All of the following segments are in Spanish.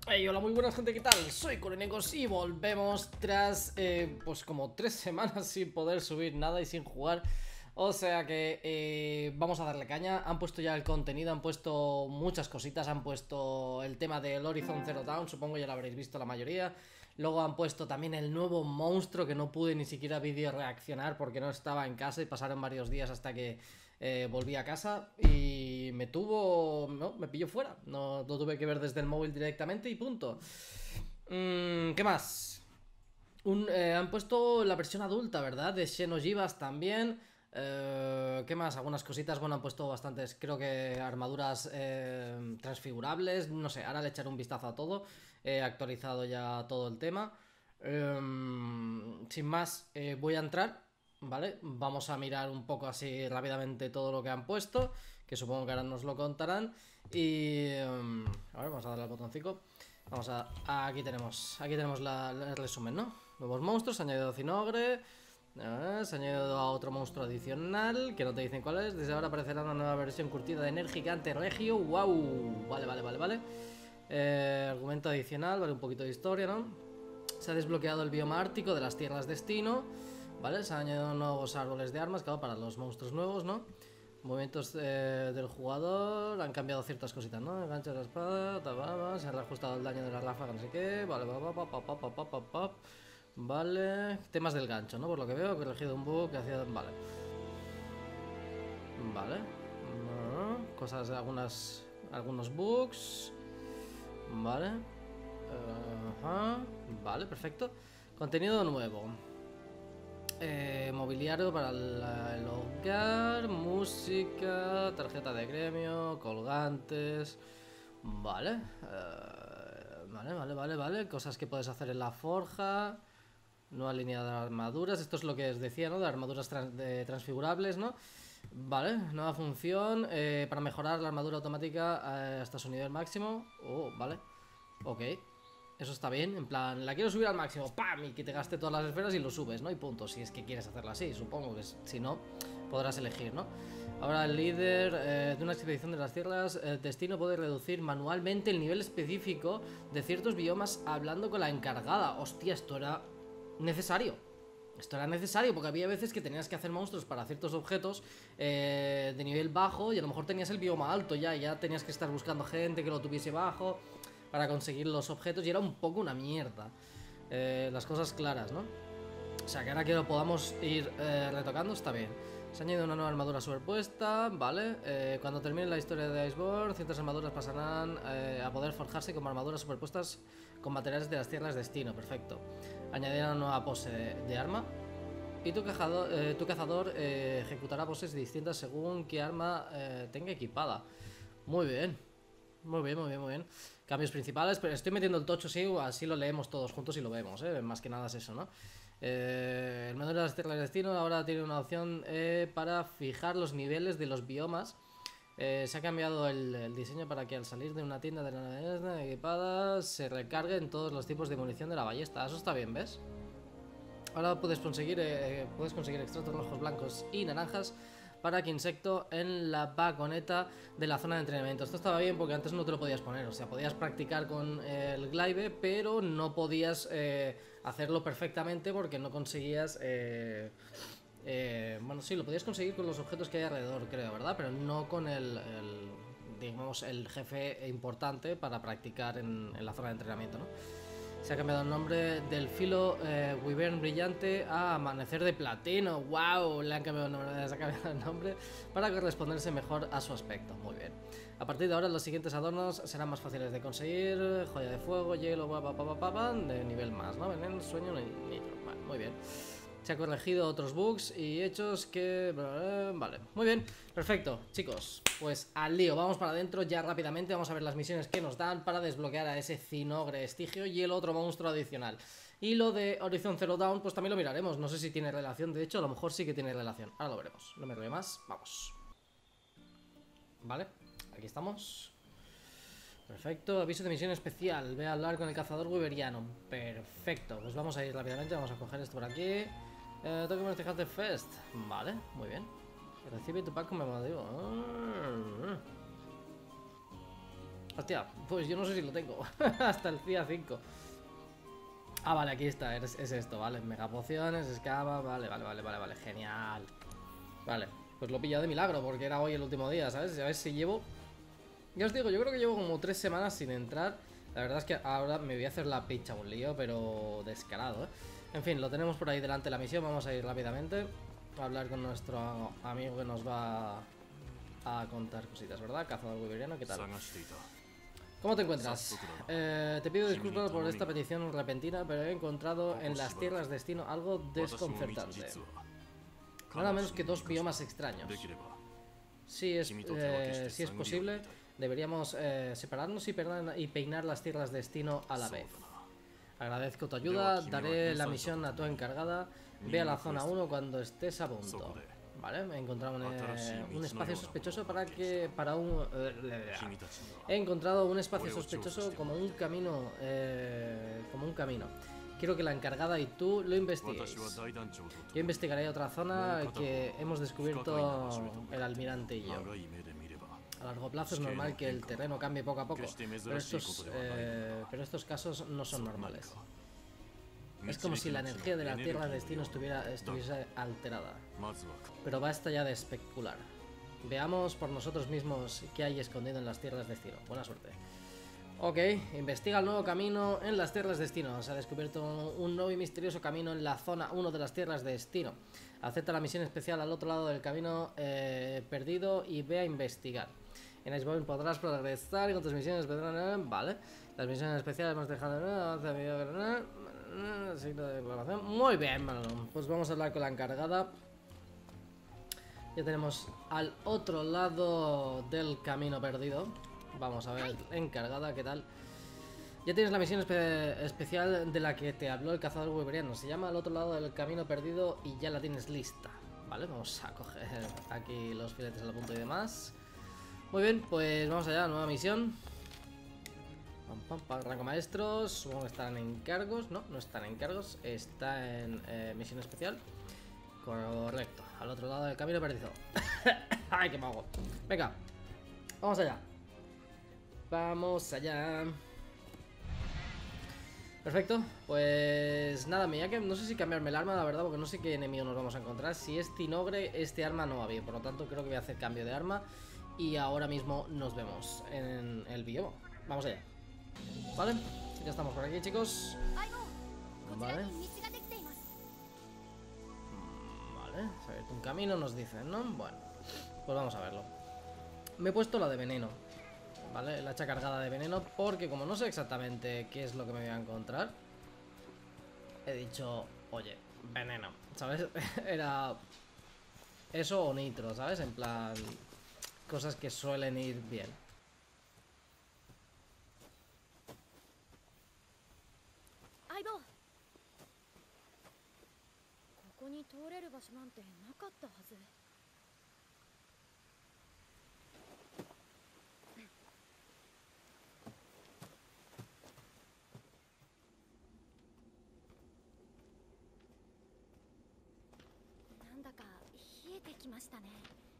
Hey, hola, muy buenas gente, ¿qué tal? Soy Coronecos y volvemos tras, pues como 3 semanas sin poder subir nada y sin jugar. O sea que vamos a darle caña. Han puesto ya el contenido, han puesto muchas cositas. Han puesto el tema del Horizon Zero Dawn, supongo ya lo habréis visto la mayoría. Luego han puesto también el nuevo monstruo, que no pude ni siquiera video reaccionar porque no estaba en casa y pasaron varios días hasta que volví a casa y me pilló fuera. No lo tuve que ver desde el móvil directamente y punto. ¿Qué más? Han puesto la versión adulta, ¿verdad? De Xenogivas también. ¿Qué más? Algunas cositas. Bueno, han puesto bastantes, creo que armaduras transfigurables. No sé, ahora le echaré un vistazo a todo. He actualizado ya todo el tema. Sin más, voy a entrar, ¿vale? Vamos a mirar un poco así rápidamente todo lo que han puesto, que supongo que ahora nos lo contarán. Y a ver, vamos a darle al botoncito. Vamos a... aquí tenemos el resumen, ¿no? Nuevos monstruos, se ha añadido Cinogre, se ha añadido a otro monstruo adicional, que no te dicen cuál es. Desde ahora aparecerá una nueva versión curtida de Energigante Regio. ¡Wow! Vale. Argumento adicional, vale, un poquito de historia, ¿no? Se ha desbloqueado el bioma ártico de las tierras destino, ¿vale? Se han añadido nuevos árboles de armas, claro, para los monstruos nuevos, ¿no? Movimientos del jugador, han cambiado ciertas cositas, ¿no? El gancho de la espada, se ha reajustado el daño de la ráfaga, no sé qué, vale, vale, temas del gancho, ¿no? Por lo que veo, corregido un bug que hacía, vale, cosas, algunos bugs, vale, vale, perfecto, contenido nuevo. Mobiliario para el hogar, música, tarjeta de gremio, colgantes. Vale. Vale. Cosas que puedes hacer en la forja. Nueva línea de armaduras. Esto es lo que os decía, ¿no? De armaduras transfigurables, ¿no? Vale, nueva función para mejorar la armadura automática hasta su nivel máximo. Oh, vale. Ok. Eso está bien, en plan, la quiero subir al máximo, ¡pam! Y que te gaste todas las esferas y lo subes, ¿no? Y punto, si es que quieres hacerlo así, supongo que si no, podrás elegir, ¿no? Ahora el líder de una expedición de las tierras, el destino puede reducir manualmente el nivel específico de ciertos biomas hablando con la encargada. Hostia, esto era necesario. Esto era necesario porque había veces que tenías que hacer monstruos para ciertos objetos de nivel bajo y a lo mejor tenías el bioma alto ya tenías que estar buscando gente que lo tuviese bajo para conseguir los objetos y era un poco una mierda. Las cosas claras, ¿no? O sea, que ahora que lo podamos ir retocando está bien. Se ha añadido una nueva armadura superpuesta, ¿vale? Cuando termine la historia de Iceborne, ciertas armaduras pasarán a poder forjarse como armaduras superpuestas con materiales de las tierras de destino, perfecto. Añadir una nueva pose de arma. Y tu cazador ejecutará poses distintas según qué arma tenga equipada. Muy bien. Muy bien. Cambios principales, pero estoy metiendo el tocho, sí, así lo leemos todos juntos y lo vemos, más que nada es eso, ¿no? El menú de las tierras de destino ahora tiene una opción para fijar los niveles de los biomas. Se ha cambiado el diseño para que al salir de una tienda de la equipada se recarguen todos los tipos de munición de la ballesta. Eso está bien, ¿ves? Ahora puedes conseguir extractos rojos, blancos y naranjas para que insecto en la vagoneta de la zona de entrenamiento. Esto estaba bien porque antes no te lo podías poner, o sea, podías practicar con el glaive, pero no podías hacerlo perfectamente porque no conseguías... bueno, sí, lo podías conseguir con los objetos que hay alrededor, creo, ¿verdad? Pero no con digamos, el jefe importante para practicar en la zona de entrenamiento, ¿no? Se ha cambiado el nombre del filo Wyvern brillante a Amanecer de Platino. ¡Wow! Se ha cambiado el nombre para corresponderse mejor a su aspecto. Muy bien. A partir de ahora los siguientes adornos serán más fáciles de conseguir. Joya de fuego, hielo, de nivel más, ¿no? Veneno, sueño, nitro. Vale, muy bien. Se ha corregido otros bugs y hechos que... Vale, muy bien, perfecto, chicos. Pues al lío, vamos para adentro ya rápidamente. Vamos a ver las misiones que nos dan para desbloquear a ese Cinogre Estigio y el otro monstruo adicional. Y lo de Horizon Zero Dawn, pues también lo miraremos. No sé si tiene relación, de hecho a lo mejor sí que tiene relación. Ahora lo veremos, no me río más, vamos. Vale, aquí estamos. Perfecto, aviso de misión especial. Ve a hablar con el cazador weberiano. Perfecto, pues vamos a ir rápidamente. Vamos a coger esto por aquí. Tengo que festejarte Fest. Vale, muy bien. Recibe tu pack conmemorativo. Hostia, pues yo no sé si lo tengo. Hasta el CIA 5. Ah, vale, aquí está, es esto, vale. Megapociones, escava, vale, genial. Vale, pues lo he pillado de milagro porque era hoy el último día, ¿sabes? A ver si llevo... Ya os digo, yo creo que llevo como 3 semanas sin entrar. La verdad es que ahora me voy a hacer la picha un lío, pero descarado, ¿eh? En fin, lo tenemos por ahí delante la misión, vamos a ir rápidamente a hablar con nuestro amigo que nos va a contar cositas, ¿verdad? Cazador wiberiano, ¿qué tal? ¿Cómo te encuentras? Te pido disculpas por esta petición repentina, pero he encontrado en las tierras destino algo desconcertante. Nada menos que 2 biomas extraños. Si es posible, deberíamos separarnos y peinar las tierras destino a la vez. Agradezco tu ayuda, daré la misión a tu encargada. Ve a la zona 1 cuando estés a punto. Vale, he encontrado un espacio sospechoso He encontrado un espacio sospechoso como un camino. Quiero que la encargada y tú lo investiguéis. Yo investigaré otra zona que hemos descubierto el almirante y yo. A largo plazo es normal que el terreno cambie poco a poco, pero estos casos no son normales. Es como si la energía de la Tierra de Destino estuviese alterada. Pero basta ya de especular. Veamos por nosotros mismos qué hay escondido en las Tierras de Destino. Buena suerte. Ok, investiga el nuevo camino en las Tierras de Destino. Se ha descubierto un nuevo y misterioso camino en la zona 1 de las Tierras de Destino. Acepta la misión especial al otro lado del camino perdido y ve a investigar. En Icebound podrás progresar con tus misiones. Vale, las misiones especiales hemos dejado. Muy bien, bueno, pues vamos a hablar con la encargada. Ya tenemos al otro lado del camino perdido. Vamos a ver, encargada, ¿qué tal? Ya tienes la misión especial de la que te habló el cazador wiberiano. Se llama Al otro lado del camino perdido y ya la tienes lista. Vale, vamos a coger aquí los filetes al punto y demás. Muy bien, pues vamos allá, nueva misión. Rango maestros, supongo que están en encargos. No, no están en encargos, está en misión especial. Correcto, al otro lado del camino perdido. Ay, qué mago. Venga, vamos allá. Vamos allá. Perfecto, pues nada, mira que no sé si cambiarme el arma, la verdad, porque no sé qué enemigo nos vamos a encontrar. Si es Tinogre, este arma no va bien, por lo tanto creo que voy a hacer cambio de arma. Y ahora mismo nos vemos en el bioma. Vamos allá. Vale, ya estamos por aquí, chicos. Vale. Vale, se ha abierto un camino, nos dicen, ¿no? Bueno, pues vamos a verlo. Me he puesto la de veneno. Vale, la hacha cargada de veneno, porque como no sé exactamente qué es lo que me voy a encontrar, he dicho, oye, veneno, ¿sabes? Era eso o nitro, ¿sabes? En plan, cosas que suelen ir bien. Aibo. ここに通れる場所なんてなかったはず。なんだか冷えてきましたね。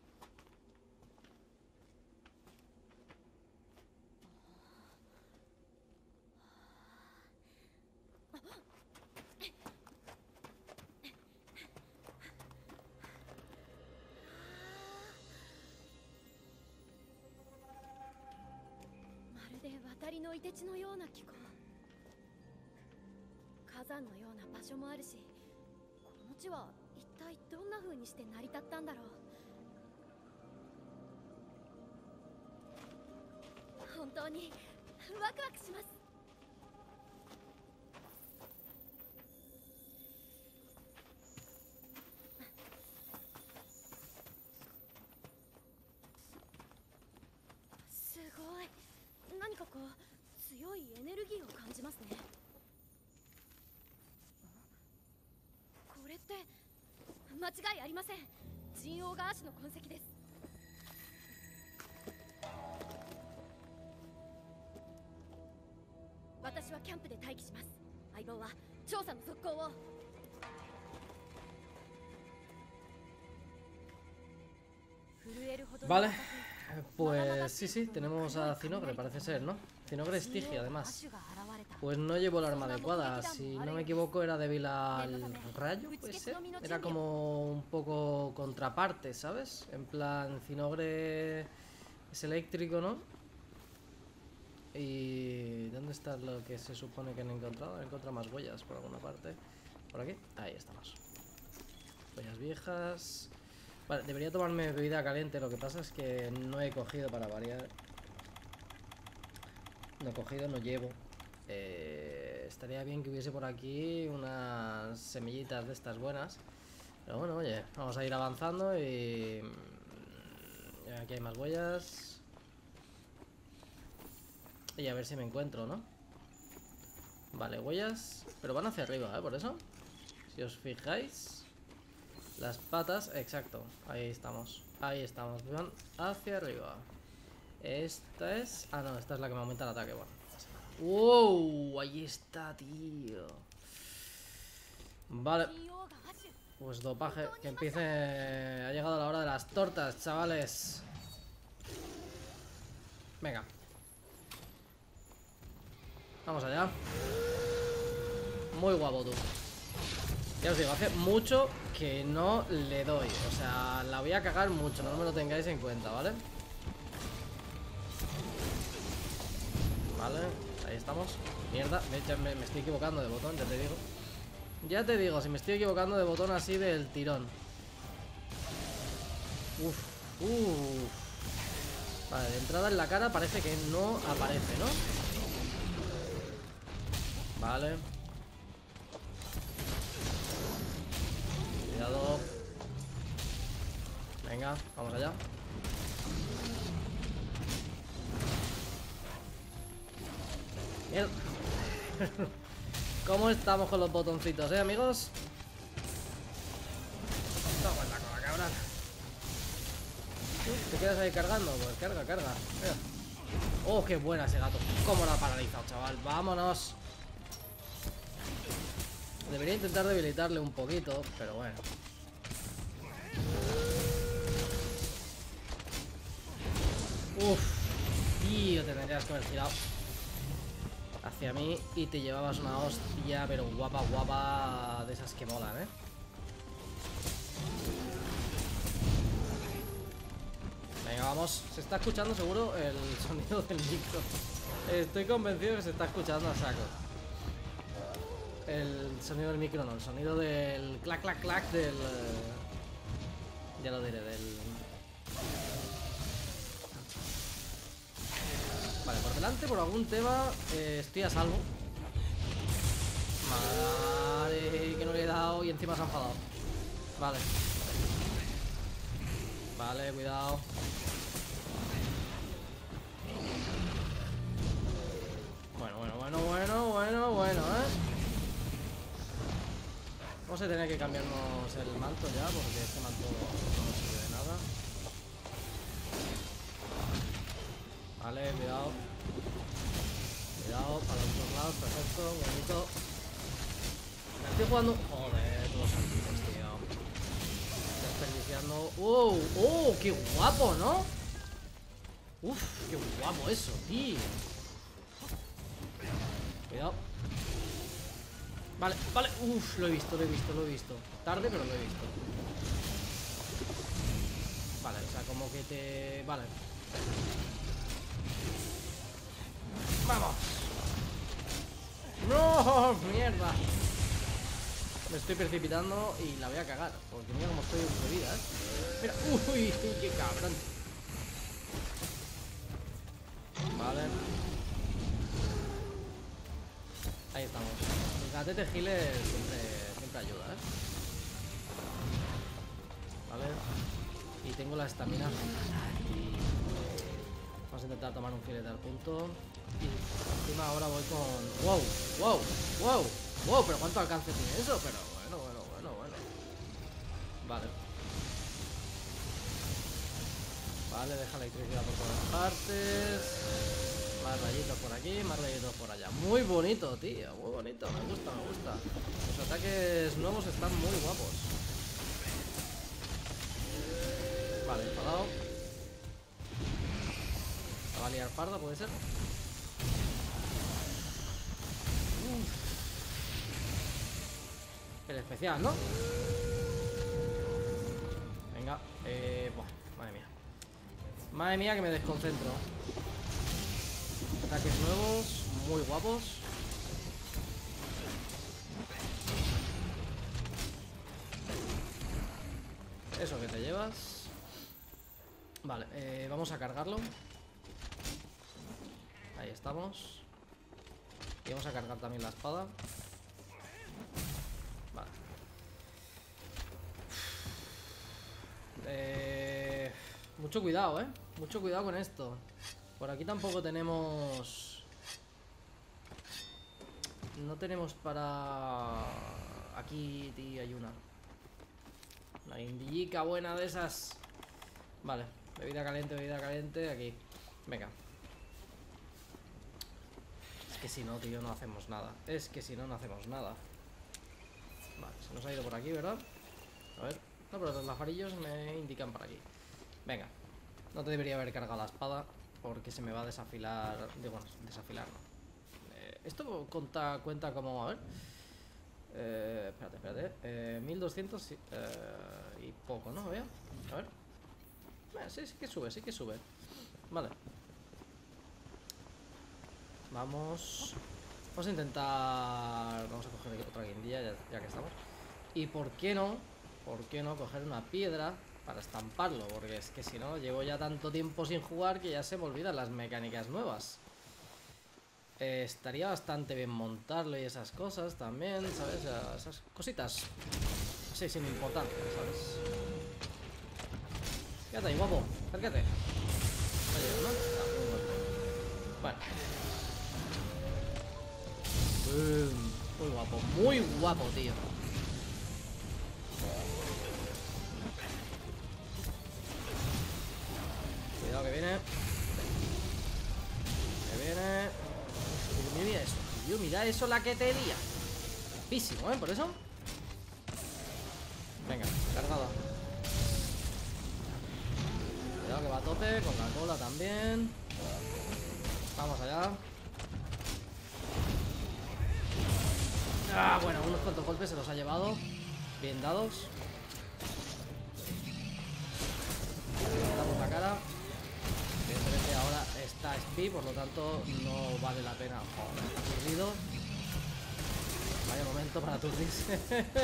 渡りの凍て地のような気候。火山のような場所もあるし、この地は一体どんな風にして成り立ったんだろう。本当にワクワクします。すごい。何かこう強いエネルギーを感じますね。これって間違いありません。ジンオウガアシの痕跡です。私はキャンプで待機します。相棒は調査の続行を。Vale, Pues sí, tenemos a Zinogre, parece ser, ¿no? Zinogre Estigia, además. Pues no llevo el arma adecuada. Si no me equivoco, era débil al rayo, puede ser. Era como un poco contraparte, ¿sabes? En plan, Zinogre es eléctrico, ¿no? ¿Y dónde está lo que se supone que han encontrado? Han encontrado más huellas por alguna parte. ¿Por aquí? Ahí estamos. Huellas viejas. Vale, debería tomarme bebida caliente. Lo que pasa es que no he cogido para variar. No he cogido, no llevo. Estaría bien que hubiese por aquí unas semillitas de estas buenas. Pero bueno, oye, vamos a ir avanzando y... Aquí hay más huellas. Y a ver si me encuentro, ¿no? Vale, huellas. Pero van hacia arriba, por eso. Si os fijáis, las patas, exacto. Ahí estamos. Ahí estamos. Van hacia arriba. Esta es... Ah, no, esta es la que me aumenta el ataque. Bueno. ¡Wow! Ahí está, tío. Vale. Pues dopaje. Que empiece... Ha llegado la hora de las tortas, chavales. Venga. Vamos allá. Muy guapo tú. Ya os digo, hace mucho que no le doy. O sea, la voy a cagar mucho. No me lo tengáis en cuenta, ¿vale? Vale, ahí estamos. Mierda, me estoy equivocando de botón, ya te digo. Ya te digo, si me estoy equivocando de botón así del tirón. Vale, de entrada en la cara parece que no aparece, ¿no? Vale. Cuidado. Venga, vamos allá. Mierda. ¿Cómo estamos con los botoncitos, amigos? Toma en la cola, cabrón. ¿Te quedas ahí cargando? Pues carga. Mira. Oh, qué buena ese gato. Cómo la ha paralizado, chaval. Vámonos. Debería intentar debilitarle un poquito, pero bueno. Tío, te tendrías que haber girado hacia mí y te llevabas una hostia, pero guapa de esas que molan, ¿eh? Venga, vamos. Se está escuchando seguro el sonido del micro. Estoy convencido que se está escuchando a saco. El sonido del micro no, el sonido del clac del... ya lo diré, del... Vale, por delante, por algún tema, estoy a salvo. Madre, que no le he dado y encima se ha enfadado. Vale. Vale, cuidado. Bueno, vamos a tener que cambiarnos el manto ya, porque este manto no sirve de nada. Vale, cuidado. Cuidado, para los dos lados, perfecto, bonito. Me estoy jugando... Joder, los antiguos, tío. Desperdiciando... ¡Oh! ¡Qué guapo!, ¿no? ¡Uf! ¡Qué guapo eso, tío! Cuidado. Vale. Uf, lo he visto. Tarde, pero lo he visto. Vale, o sea, como que te... Vale. ¡Vamos! ¡No! ¡Mierda! Me estoy precipitando y la voy a cagar. Porque mira cómo estoy de vida, ¿eh? Mira, ¡uy! ¡Qué cabrón! Vale. Ahí estamos. El gatete giles siempre ayuda, ¿eh? Vale. Y tengo la estamina. Vamos a intentar tomar un filete al punto. Y encima ahora voy con... ¡Wow! ¿Pero cuánto alcance tiene eso? Pero bueno. Vale, deja la electricidad por todas partes. Más rayitos por aquí, más rayitos por allá. Muy bonito, tío, muy bonito. Me gusta. Los ataques nuevos están muy guapos. Vale, enfadado. La va a liar parda, puede ser. El especial, ¿no? Venga, buah, madre mía. Madre mía que me desconcentro. Ataques nuevos, muy guapos. Eso que te llevas. Vale, vamos a cargarlo. Ahí estamos. Y vamos a cargar también la espada. Vale. Mucho cuidado, mucho cuidado con esto. Por aquí tampoco tenemos... No tenemos para... Aquí, tío, hay una guindillica buena de esas. Vale, bebida caliente, aquí. Venga. Es que si no, tío, no hacemos nada. Es que si no, no hacemos nada. Vale, se nos ha ido por aquí, ¿verdad? A ver. No, pero los lafarillos me indican por aquí. Venga. No te debería haber cargado la espada porque se me va a desafilar. Bueno, desafilar no. Esto cuenta como... A ver. Espérate. 1200 sí, y poco, ¿no? Veo. A ver. Sí que sube. Vale. Vamos a intentar... Vamos a coger otra guindilla ya que estamos. Y ¿por qué no coger una piedra para estamparlo? Porque es que si no, llevo ya tanto tiempo sin jugar que ya se me olvidan las mecánicas nuevas. Estaría bastante bien montarlo y esas cosas también, ¿sabes? Esas cositas. Sí, sin importancia, ¿sabes? Quédate ahí, guapo. Acércate. Oye, ¿no? Bueno. Muy guapo, tío. Cuidado que viene. Mira eso, tío, mira eso la que te lía. Guapísimo, por eso. Venga, cargada. Cuidado que va a tope, con la cola también. Vamos allá. Bueno, unos cuantos golpes se los ha llevado. Bien dados. Damos la cara. Evidentemente ahora está Speed, por lo tanto no vale la pena. Joder, está aturdido. Vaya momento para aturdirse.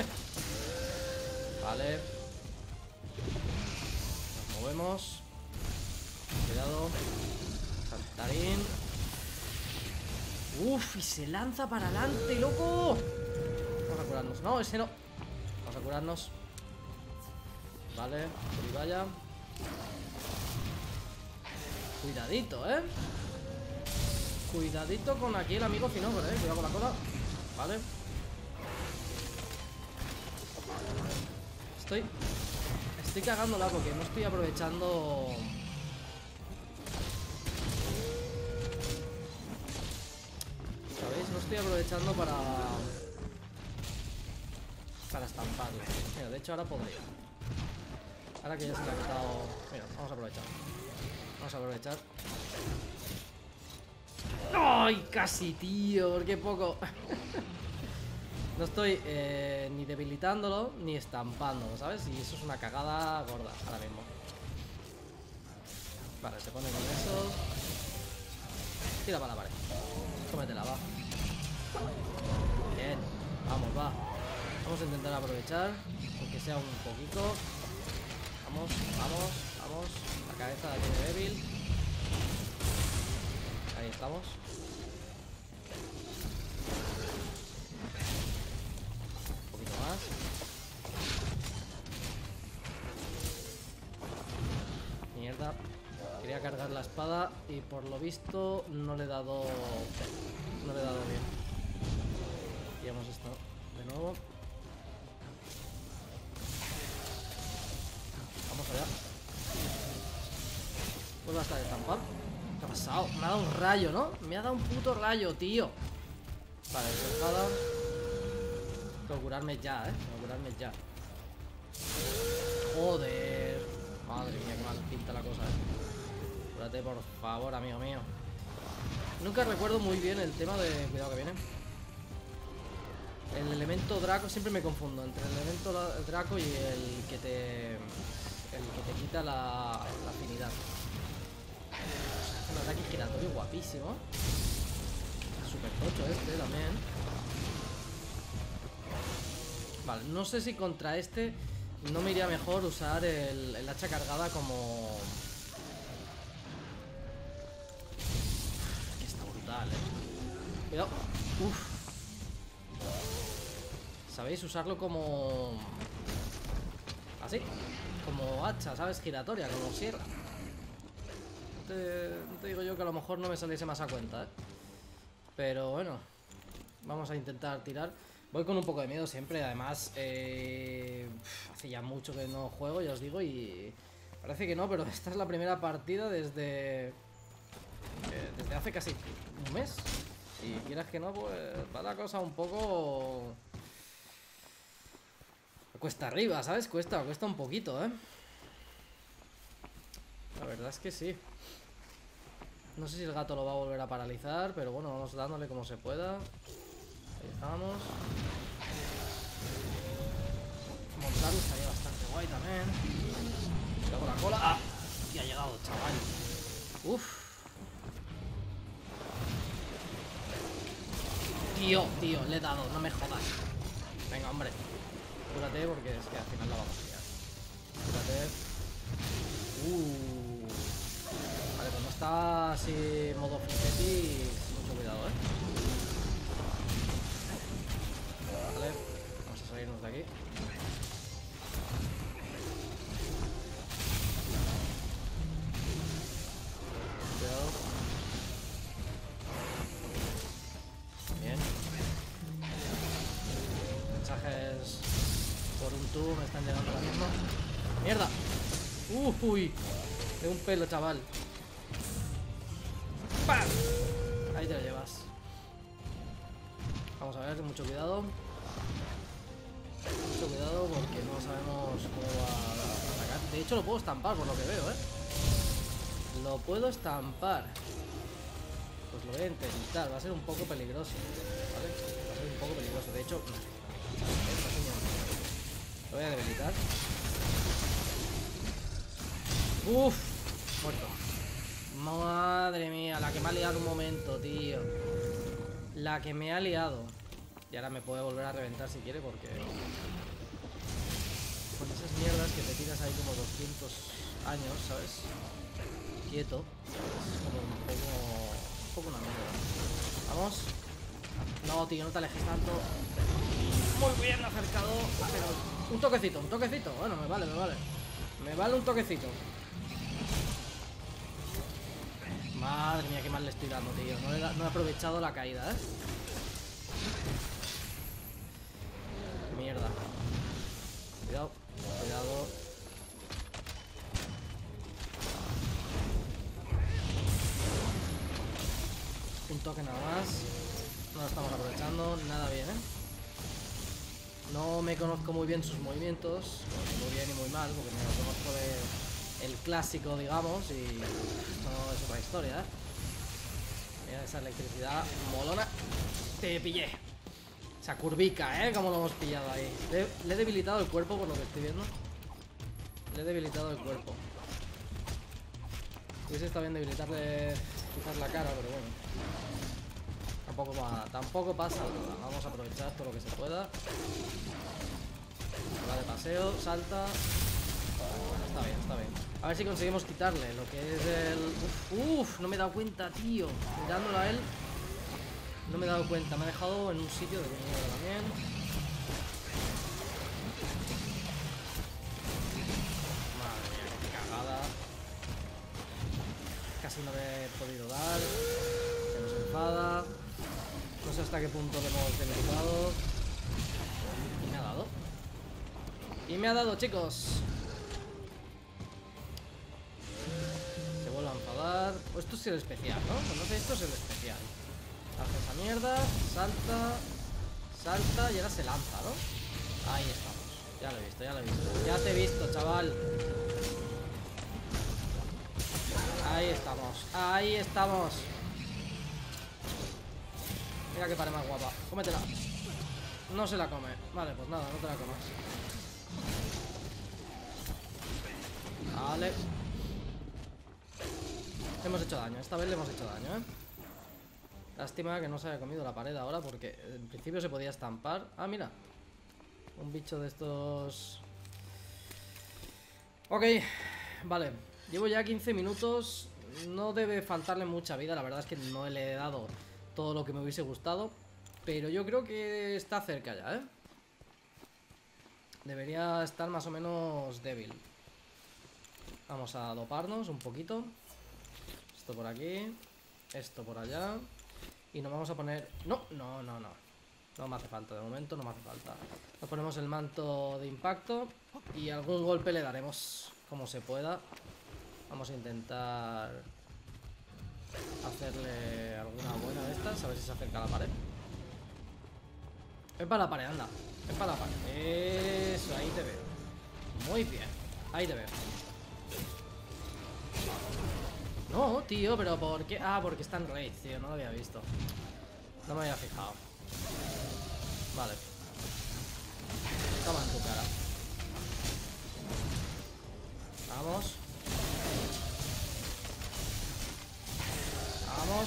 Vale. Nos movemos. Cuidado. Saltarín. Uf, y se lanza para adelante, loco. Vamos a curarnos. No, ese no. Vamos a curarnos. Vale, y vaya. Cuidadito, Cuidadito con aquí el amigo Finogre, Cuidado con la cola. Vale. Estoy cagándola porque no estoy aprovechando. ¿Sabéis? No estoy aprovechando para estamparlo. Mira, de hecho ahora podría. Ahora que ya se me ha quitado. Mira, vamos a aprovechar. ¡Ay! Casi, tío. Qué poco. No estoy ni debilitándolo ni estampándolo, ¿sabes? Y eso es una cagada gorda ahora mismo. Vale, se pone con eso. Tira para la pared. Cómetela, va. Bien. Vamos, va. Vamos a intentar aprovechar, aunque sea un poquito. Vamos. La cabeza la tiene débil. Ahí estamos. Un poquito más. Mierda. Quería cargar la espada y por lo visto no le he dado bien. Pillamos esto de nuevo. Vamos allá. Vuelve a estar estampado. ¿Qué ha pasado? Me ha dado un rayo, ¿no? Me ha dado un puto rayo, tío. Vale, despejada. Tengo que curarme ya, Tengo que curarme ya. Joder. Madre mía, qué mal pinta la cosa, Cúrate, por favor, amigo mío. Nunca recuerdo muy bien el tema de... Cuidado que viene. El elemento Draco, siempre me confundo entre el elemento Draco y el que te quita la afinidad. Un ataque giratorio guapísimo. Super tocho este también. Vale, no sé si contra este no me iría mejor usar el hacha cargada como... Que está brutal, Cuidado. Uf. ¿Sabéis? Usarlo como... así. Como hacha, ¿sabes? Giratoria, como sierra. No te digo yo que a lo mejor no me saliese más a cuenta, Pero bueno, vamos a intentar tirar. Voy con un poco de miedo siempre. Además, hace ya mucho que no juego, ya os digo. Y parece que no, pero esta es la primera partida desde hace casi un mes. Si quieras que no, pues va la cosa un poco... Cuesta arriba, ¿sabes? Cuesta un poquito, La verdad es que sí. No sé si el gato lo va a volver a paralizar, pero bueno, vamos dándole como se pueda. Ahí estamos. Montarlo estaría bastante guay también. Cuidado con la cola. ¡Ah! Y ha llegado, chaval. Uf. Tío, le he dado, no me jodas. Venga, hombre. Cúrate porque es que al final la vamos a pillar. Cúrate. Vale, pues no está así modo flipetis. Mucho cuidado, Vale, vamos a salirnos de aquí. Cuidado. Bien. Mensajes por un tubo me están llegando ahora mismo. ¡Mierda! ¡Uy! De un pelo, chaval. ¡Pam! Ahí te lo llevas. Vamos a ver, mucho cuidado. Mucho cuidado porque no sabemos cómo va a atacar. De hecho lo puedo estampar por lo que veo, Lo puedo estampar. Pues lo voy a intentar. Va a ser un poco peligroso, ¿vale? Va a ser un poco peligroso. De hecho, lo voy a debilitar. Uff, muerto. Madre mía, la que me ha liado un momento, tío. La que me ha liado. Y ahora me puede volver a reventar si quiere porque... Con esas mierdas que te tiras ahí como 200 años, ¿sabes? Quieto. Es como un poco una mierda. Vamos. No, tío, no te alejes tanto. Muy bien acercado. Pero un toquecito. Bueno, me vale. Me vale un toquecito. Madre mía, qué mal le estoy dando, tío. No he aprovechado la caída, Mierda. Cuidado. Un toque nada más. No lo estamos aprovechando. Nada bien, No me conozco muy bien sus movimientos. Muy bien y muy mal, porque me lo conozco de... el clásico, digamos, y no es otra historia, Mira esa electricidad molona. Te pillé. Esa curvica, como lo hemos pillado ahí. Le he debilitado el cuerpo por lo que estoy viendo. Le he debilitado el cuerpo. Hubiese estado bien debilitarle quizás la cara, pero bueno. Tampoco pasa nada. Vamos a aprovechar todo lo que se pueda. Va de paseo, salta. Bueno, está bien. A ver si conseguimos quitarle lo que es el... Uf, no me he dado cuenta, tío. Mirándolo a él, no me he dado cuenta. Me ha dejado en un sitio de mierda también. Madre mía, qué cagada. Casi no le he podido dar. Se nos enfada. No sé hasta qué punto le hemos debilitado. Y me ha dado. Y me ha dado, chicos. Se vuelve a enfadar. Pues esto es el especial, ¿no? Conoce, esto es el especial. Hace esa mierda, salta y ahora se lanza, ¿no? Ahí estamos. Ya lo he visto. Ya te he visto, chaval. Ahí estamos. Ahí estamos. Mira que pare más guapa. Cómetela. No se la come. Vale, pues nada, no te la comas. Vale. Hemos hecho daño. Esta vez le hemos hecho daño, ¿eh? Lástima que no se haya comido la pared ahora, porque en principio se podía estampar. Ah, mira. Un bicho de estos... Ok. Vale. Llevo ya 15 minutos. No debe faltarle mucha vida. La verdad es que no le he dado todo lo que me hubiese gustado. Pero yo creo que está cerca ya, ¿eh? Debería estar más o menos débil. Vamos a doparnos un poquito. Esto por aquí. Esto por allá. Y nos vamos a poner... No. No me hace falta, de momento no me hace falta. Nos ponemos el manto de impacto. Y algún golpe le daremos como se pueda. Vamos a intentar hacerle alguna buena de estas. A ver si se acerca a la pared. Ven para la pared, anda. Ven para la pared. Eso, ahí te veo. Muy bien. Ahí te veo. No, tío, pero ¿por qué? Ah, porque está en raid, tío. No lo había visto. No me había fijado. Vale. Toma en tu cara. Vamos. Vamos.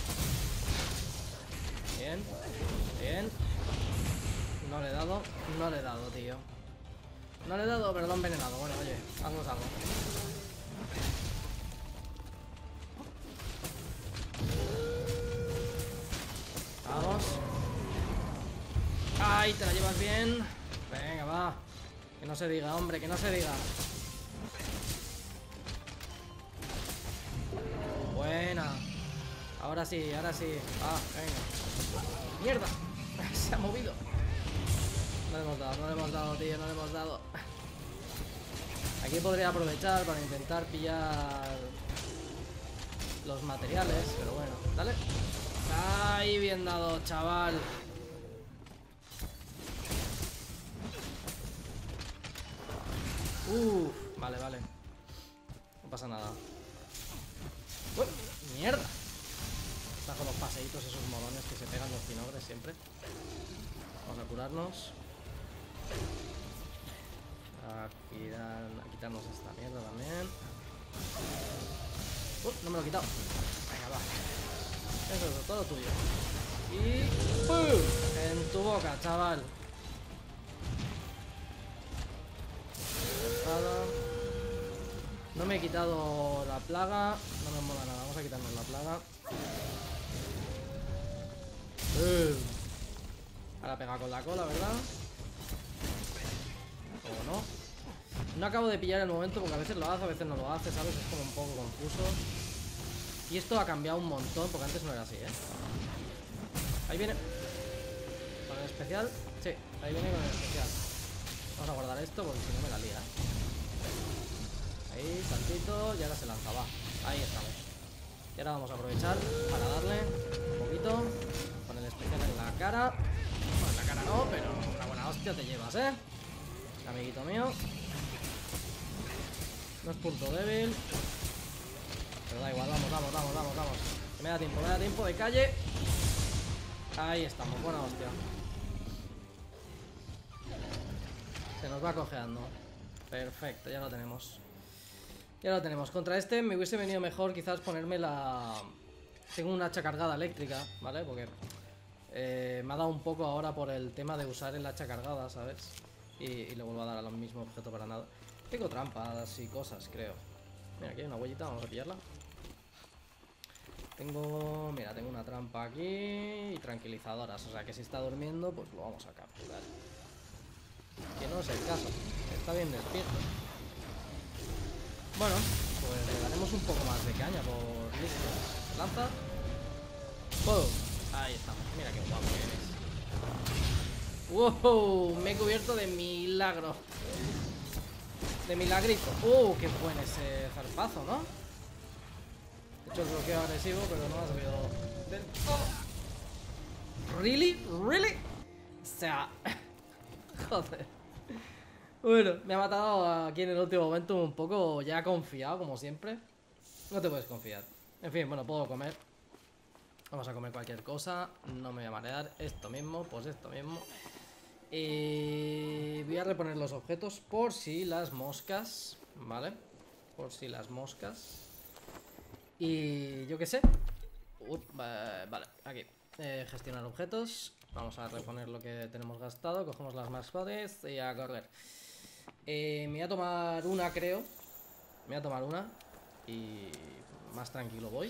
Bien. Bien. No le he dado. No le he dado, tío. No le he dado, pero lo he envenenado. Bueno, oye, hagamos algo. Vamos. ¡Ay! Te la llevas bien. Venga, va. Que no se diga, hombre, que no se diga. Buena. Ahora sí, ahora sí. Ah, venga. ¡Mierda! Se ha movido. No le hemos dado, no le hemos dado, tío, no le hemos dado. Aquí podría aprovechar para intentar pillar los materiales, pero bueno, dale. ¡Ay, bien dado, chaval! Vale, vale. No pasa nada. ¡Uy! ¡Mierda! Están con los paseitos esos morones que se pegan los finogres siempre. Vamos a curarnos. A quitarnos esta mierda también. No me lo he quitado. Venga, va. Eso es todo tuyo. Y... ¡pum! En tu boca, chaval. No me he quitado la plaga. No me mola nada. Vamos a quitarnos la plaga. Ahora pega con la cola, ¿verdad? O no. No acabo de pillar el momento porque a veces lo hace, a veces no lo hace, ¿sabes? Es como un poco confuso. Y esto ha cambiado un montón porque antes no era así, ¿eh? Ahí viene. ¿Con el especial? Sí, ahí viene con el especial. Vamos a guardar esto porque si no me la lía. Ahí, saltito, y ahora se lanza, va. Ahí estamos. Y ahora vamos a aprovechar para darle un poquito. Con el especial en la cara. Bueno, en la cara no, pero una buena hostia te llevas, ¿eh? Amiguito mío. No es punto débil. Pero da igual, vamos. Que me da tiempo de calle. Ahí estamos, buena hostia. Se nos va cojeando. Perfecto, ya lo tenemos. Ya lo tenemos. Contra este me hubiese venido mejor quizás ponerme la... Tengo una hacha cargada eléctrica, ¿vale? Porque me ha dado un poco ahora por el tema de usar el hacha cargada, ¿sabes? Y le vuelvo a dar al mismo objeto para nada. Tengo trampas y cosas, creo. Mira, aquí hay una huellita, vamos a pillarla. Mira, tengo una trampa aquí y tranquilizadoras. O sea que si está durmiendo, pues lo vamos a capturar. Que no es el caso. Está bien despierto. Bueno, pues le daremos un poco más de caña por listo. Lanza. ¡Wow! Ahí estamos. Mira qué guapo eres. ¡Wow! Me he cubierto de milagro. De milagrito. ¡Qué buen ese zarpazo!, ¿no? He hecho el bloqueo agresivo, pero no ha salido del... ¡Oh! ¿Really? ¿Really? O sea... Joder. Bueno, me ha matado aquí en el último momento un poco ya confiado, como siempre. No te puedes confiar. En fin, bueno, puedo comer. Vamos a comer cualquier cosa. No me voy a marear. Esto mismo, pues esto mismo. Y voy a reponer los objetos por si las moscas. ¿Vale? Por si las moscas. Y yo qué sé. Vale, aquí. Gestionar objetos. Vamos a reponer lo que tenemos gastado. Cogemos las más bodies y a correr. Me voy a tomar una, creo. Me voy a tomar una. Y más tranquilo voy.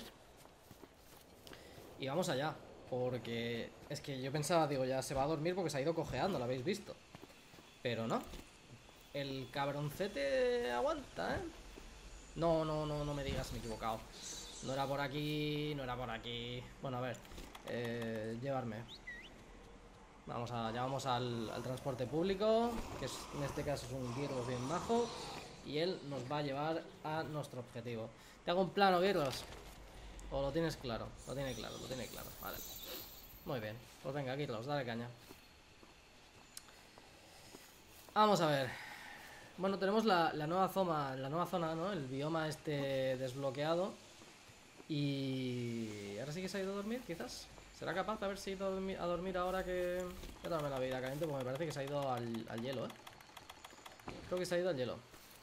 Y vamos allá. Porque es que yo pensaba, digo, ya se va a dormir porque se ha ido cojeando, lo habéis visto. Pero no. El cabroncete aguanta, ¿eh? No, no, no, no me digas, me he equivocado. No era por aquí, no era por aquí. Bueno, a ver. Llevarme. Ya vamos al transporte público, que en este caso es un Gearloss bien bajo. Y él nos va a llevar a nuestro objetivo. ¿Te hago un plano, Gearloss? ¿O lo tienes claro? Lo tiene claro, lo tiene claro. Vale. Muy bien. Pues venga, Gearloss, dale caña. Vamos a ver. Bueno, tenemos la nueva zona, ¿no? El bioma este desbloqueado. Y... ¿ahora sí que se ha ido a dormir, quizás? ¿Será capaz de haberse ido a dormir ahora que... Voy a darme la vida caliente porque me parece que se ha ido al hielo, ¿eh? Creo que se ha ido al hielo.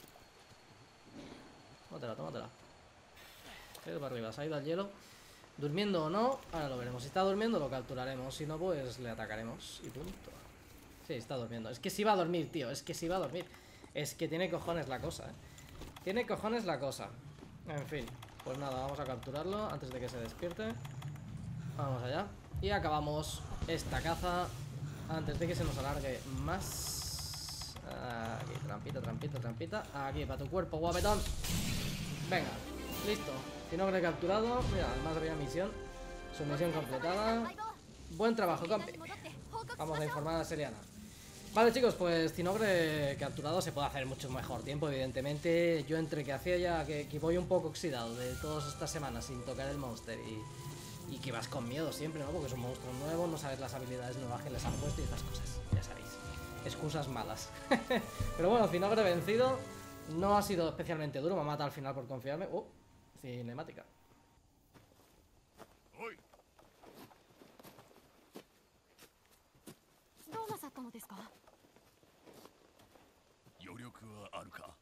Tómatela, tómatela. Se ha ido para arriba, se ha ido al hielo. ¿Durmiendo o no? Ahora lo veremos. Si está durmiendo lo capturaremos. Si no, pues le atacaremos. Y punto. Sí, está durmiendo. Es que sí va a dormir, tío. Es que sí va a dormir. Es que tiene cojones la cosa, ¿eh? Tiene cojones la cosa. En fin. Pues nada, vamos a capturarlo antes de que se despierte. Vamos allá. Y acabamos esta caza antes de que se nos alargue más. Aquí, trampita, trampita, trampita. Aquí, para tu cuerpo, guapetón. Venga, listo. Cinogre capturado. Mira, además había misión. Su misión completada. Buen trabajo, compi. Vamos a informar a Seriana. Vale, chicos, pues Cinogre capturado. Se puede hacer mucho mejor tiempo, evidentemente. Yo entre que hacía ya que voy un poco oxidado de todas estas semanas sin tocar el monster y que vas con miedo siempre, ¿no? Porque es un monstruo nuevo, no sabes las habilidades nuevas que les han puesto y esas cosas, ya sabéis. Excusas malas. Pero bueno, Cinogre vencido. No ha sido especialmente duro, me ha matado al final por confiarme. Cinemática. どうなさったのですか？ 余力はあるか？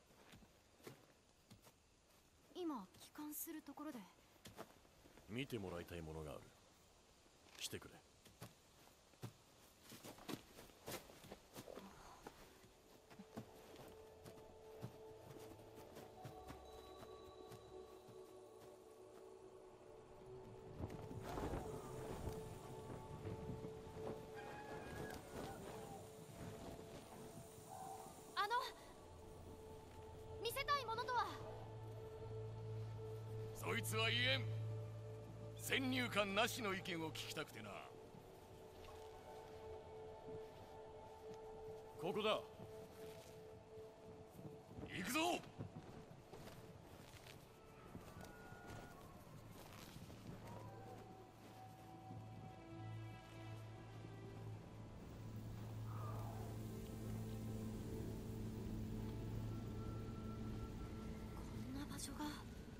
今帰還するところで。 見てもらいたいものがある。来てくれ。 見せたいものとは。 そいつは言えん。先入観なしの意見を聞きたくてな。ここだ。行くぞ。 こんな場所が。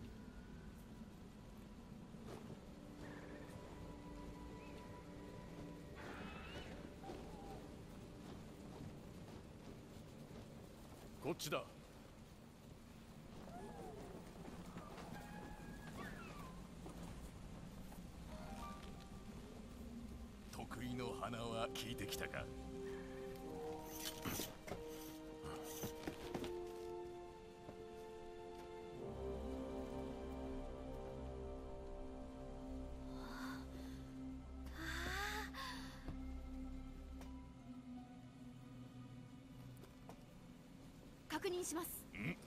こっちだ。得意の花は聞いてきたか？ 確認します。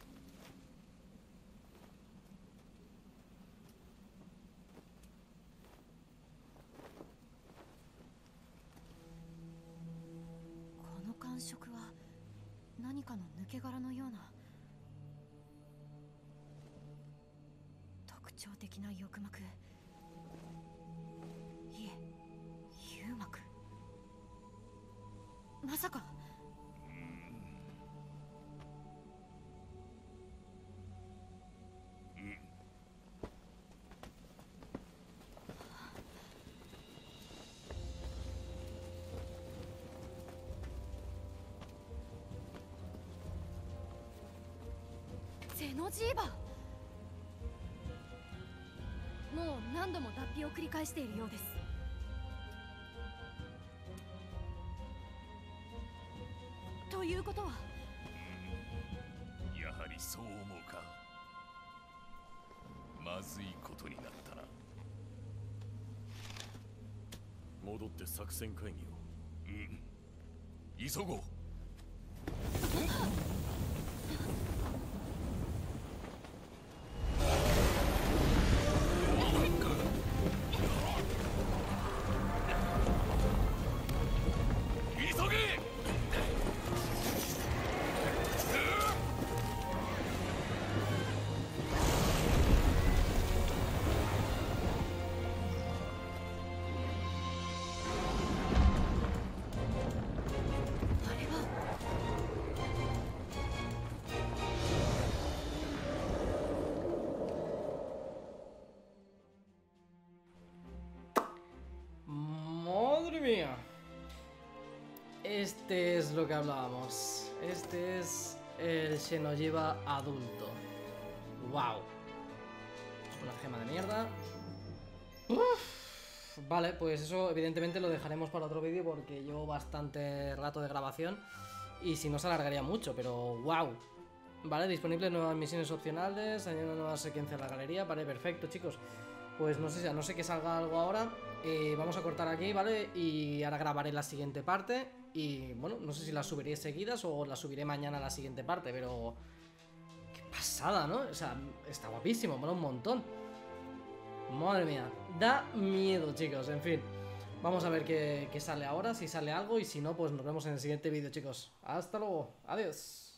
この感触は何かの抜け殻のような特徴的な翼膜。いえ、幽膜。まさか。 ェノジーバ。もう何度も脱皮を繰り返しているようです。ということは、 やはりそう思うか。まずいことになったな。 戻って作戦会議を。 急ごう。急げ。 あれは Madre mía. Este es lo que hablábamos. Este es el Xenojiba adulto. Wow. Una gema de mierda. Uf. Vale, pues eso evidentemente lo dejaremos para otro vídeo porque llevo bastante rato de grabación y si no se alargaría mucho, pero wow. Vale, disponibles nuevas misiones opcionales, añadiendo nuevas secuencias a la galería. Vale, perfecto, chicos. Pues no sé, a no sé que salga algo ahora. Vamos a cortar aquí, ¿vale? Y ahora grabaré la siguiente parte. Y bueno, no sé si las subiré seguidas o las subiré mañana a la siguiente parte, pero... ¡Qué pasada!, ¿no? O sea, está guapísimo, mola un montón. Madre mía, da miedo, chicos, en fin. Vamos a ver qué sale ahora, si sale algo. Y si no, pues nos vemos en el siguiente vídeo, chicos. Hasta luego, adiós.